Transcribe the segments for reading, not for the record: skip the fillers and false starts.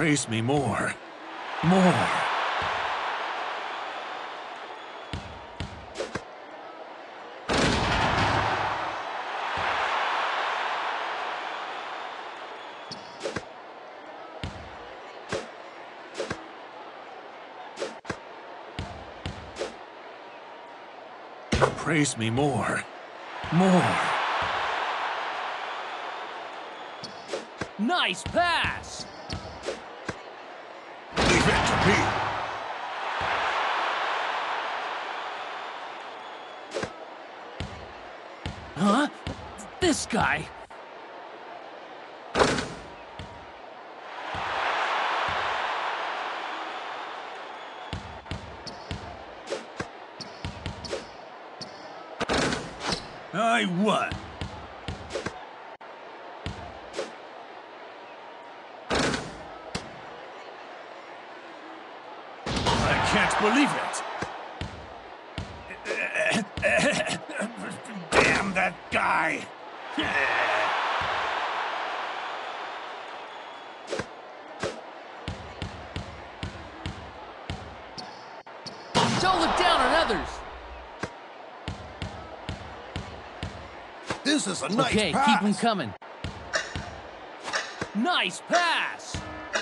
Praise me more. More. Praise me more. More. Nice pass! Leave it to me. Huh? This guy? I won. I can't believe it. Damn that guy. Don't look down on others! This is a nice Okay, pass. keep them coming. Nice pass!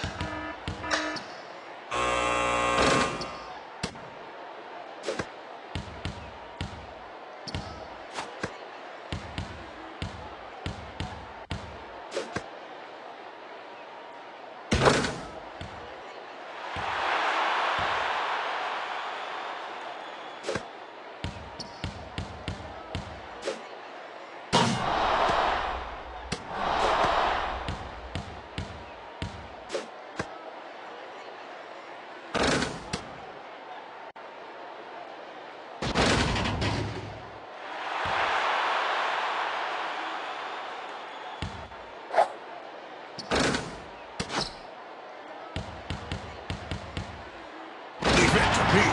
Leave it to me.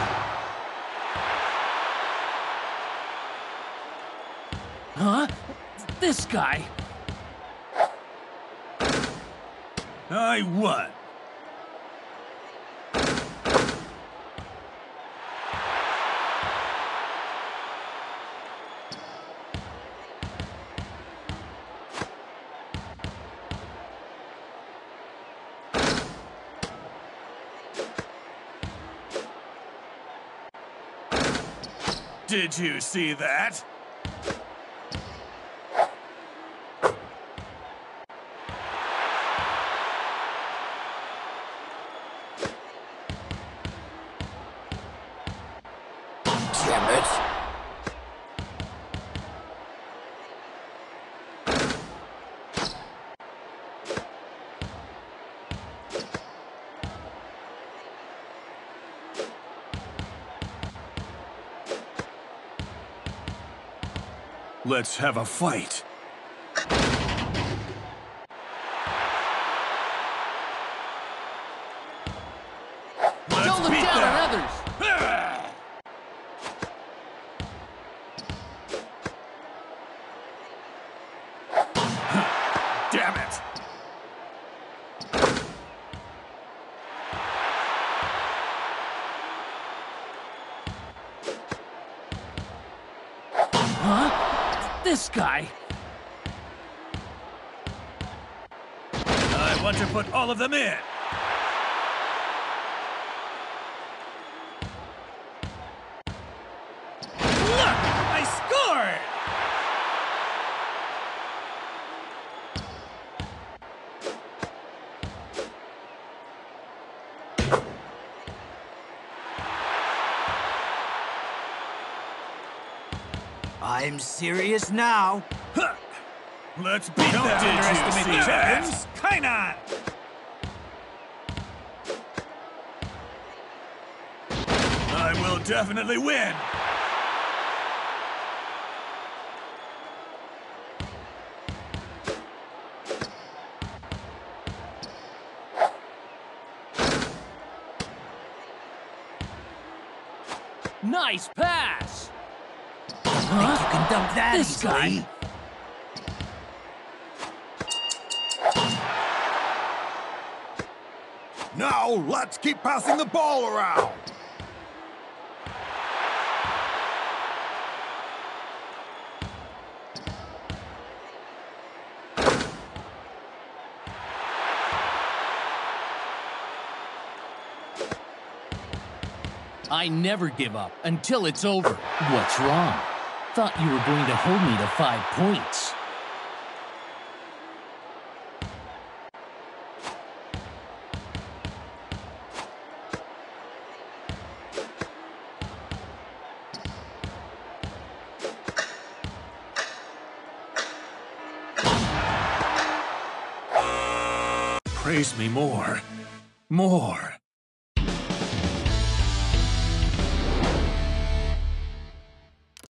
Huh? This guy? I won. Did you see that? Damn it. Let's have a fight. Don't look down on others! Damn it! Huh? This guy? I want to put all of them in. Look! I scored! I'm serious now. Huh. Let's beat Don't them. underestimate Did you the see champions. that? Kainan! I will definitely win. Nice pass! Think you can dump that This easily? guy? Now, let's keep passing the ball around. I never give up until it's over. What's wrong? Thought you were going to hold me to 5 points. Praise me more. More.